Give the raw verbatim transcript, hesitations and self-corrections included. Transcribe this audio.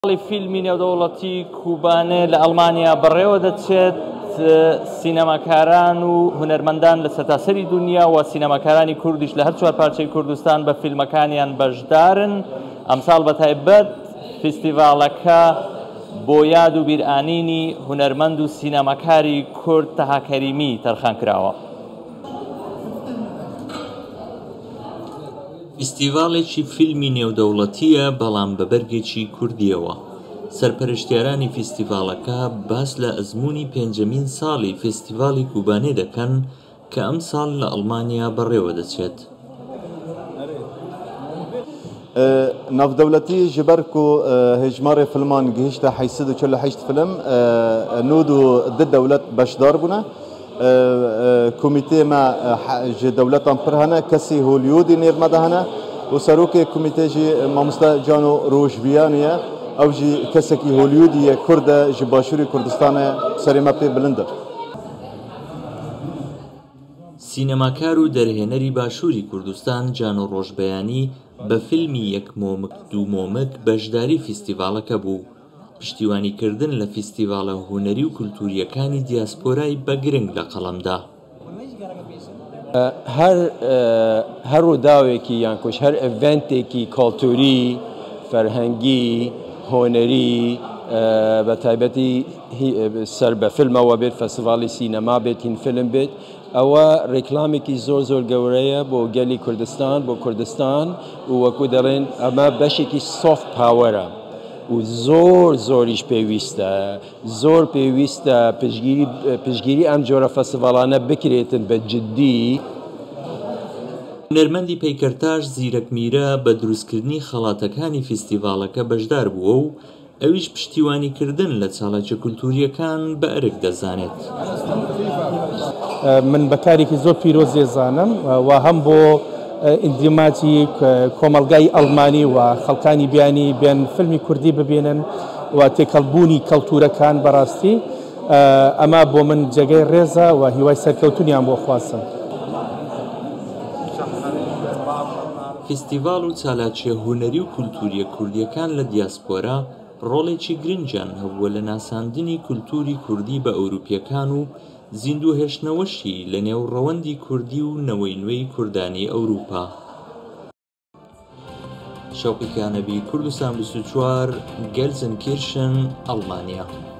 فیلمی نێودەوڵەتی کۆبانێ لە ئەڵمانیا بەڕێوەدەچێت سینەماکاران و هونەرمەندان لە سەرتاسەری دنیا و سینەماکارانی کوردیش لە هەر چوار پارچەی کوردستان بە فیلمەکانیان بەشدارن. ئەمساڵ بەتایبەت فێستیڤاڵەکە بۆ یاد و بیرئانینی هونەرمەند و سینەماکاری کورد تەها کەریمی تەرخان کراوە. فێستیڤاڵێکی فیلمی نێودەوڵەتیە بەڵام بە بەرگێکی کوردیەوە. سەرپەرشتیارانی فێستیڤاڵەکە باس لە ئەزموونی پێنجەمین ساڵی فێستیڤاڵی کۆبانێ دەکەن کە ئەم ساڵ لە ئەڵمانیا بەڕێوەدەچێت. ناودەوڵەتی ji ber ku hejmarê filman gihîşte heysid û çil û heşt film nûd û di dewlet beşdar bûne. Komîtê me ji dewletan pir hene, kesî Hollywoodî nêv me de hene û serokê komîtê jî mamoste Cano Rojbiyanî ye. Ew jî kesekî Hollywoodî ye, Kurd e, ji Başûrê Kurdistanê serê me pê bilind e. سینەماکار و دەرهێنەری باشووری کوردستان جانۆ ڕۆژبەیانی بە فیلمی یەک مۆمک دوو مۆمک بەشداری فێستیڤاڵەکە بوو. پشتیوانیکردن لە فێستیڤاڵە هونەری و کولتوریەکانی دیاسپۆرای بە گرنگ لە قەڵەمدا. هەر هەر ڕووداوێکی یان کوش هەر ئێڤێنتێکی کەڵتوری فەرهەنگی هۆنەری بە تایبەتی سەر بە فیلمەوە بێت، فەستیڤاڵی سینەما بێت، هین فیلم بێت، ئەوە ڕێکلامێکی زۆر زۆر گەورەیە بۆ گەلی کوردستان، بۆ کوردستان و وەکو دەڵێن ئەمە بەشێکی سۆفت پاوەرە و زۆر زۆریش پێویستە، زۆر پێویستە پشگیری ئەم جۆرە فەستیڤاڵانە بکرێتن بە جددی. هونەرمەندی پەیکەرتاش زیرەک میرە بە دروستکردنی خەڵاتەکانی فێستیڤاڵەکە بەشدار بووە و ئەویش پشتیوانیکردن لە چاڵەچە کولتوریەکان بە ئەرک دەزانێت. من بەکارێکی زۆر پیرۆزێ زانم و هەم بۆ ئیندیماتی کۆمەلگای ئەڵمانی و خەڵکانی بیانی بێن فیلمی کوردی ببێنن و تێکەڵبوونی کەڵتورەکان بەڕاستی ئەمە بۆ من جێگەی ڕێزە و هیوای سەرکەوتنیان بۆ خواستم. فێستیڤاڵ و چالاچیە هونەری و کولتوریە کوردیەکان لە دیاسپۆرا ڕۆڵێکی گرنگیان هەبووە لە ناساندنی کولتوری کوردی بە ئەوروپیەکان و زیندوو هێشتنەوەشی لە نێو ڕەوەندی کوردی و نەوەی نوێی کوردانی ئەوروپا. شەوقی کانەبی کوردستان بیست و چوار گەلزنکیرشن ئەڵمانیا.